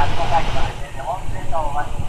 あったかいので、温泉のお待ち